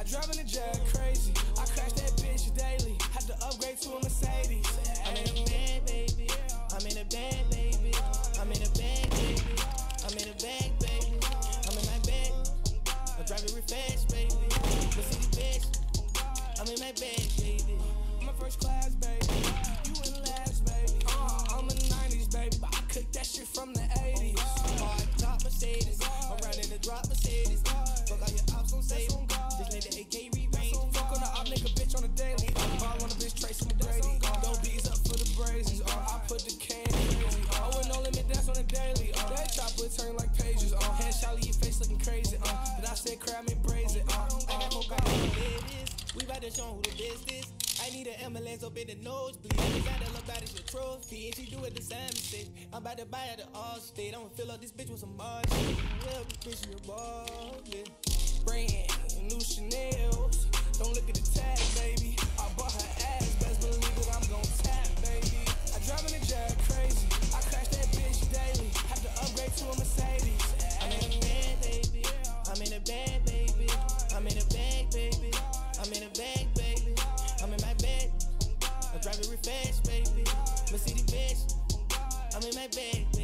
driving a Jag crazy. I crash that bitch daily. Had to upgrade to a Mercedes. I'm in a bag, baby. I'm in a bag, baby. I'm in a bag, baby. I'm in a bag, baby. I'm in my bag. I'm driving real fast, baby. Mercedes bitch. I'm in my bag, baby. I'm a first class, baby. You in last, baby. I'm in the 90s, baby. But I cooked that shit from the 80s. Hard top Mercedes. I'm riding the drop Mercedes. Fuck all your ops on save. Just let the AK re-range. Fuck on the op nigga bitch on the daily. Ball on the bitch Tracy McGrady. Throw beats up for the brazies. I put the can crazy. I went no limit dance on the daily. That chopper turn like pages. Headshot leave your face looking crazy. But I said crab me braise it. I got more guys on the business. We bout to show who the business. I need an ambulance up in the nosebleed. I got a little body, your trophy. And she do it the same mistake. I'm about to buy her the Allstate. I'ma fill up this bitch with some margin. Well, this bitch, you a ball, yeah. Brand new Chanel's. Don't look at the tag, baby. I bought her ass, best believe that I'm gon' tap, baby. I driving a Jag crazy. I crash that bitch daily. Have to upgrade to a Mercedes. I'm in a bag, baby. I'm in a bag, baby. I'm in a bag, baby. I'm in a bag, baby. I'm in my bag. I'm driving real fast, baby. Mercedes bitch. I'm in my bag.